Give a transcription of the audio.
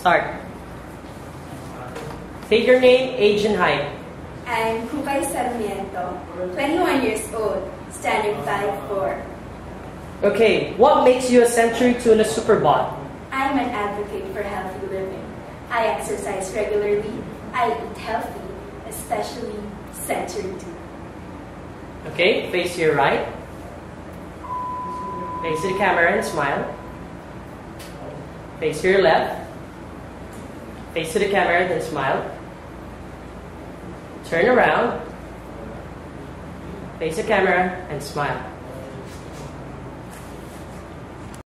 Start. State your name, age, and height. I'm Sarmiento, 21 years old, standing 5'4". Okay, what makes you a Century Tuna Superbod? I'm an advocate for healthy living. I exercise regularly. I eat healthy, especially Century Tuna. Okay, face to your right. Face to the camera and smile. Face to your left. Face to the camera, then smile. Turn around. Face the camera and smile.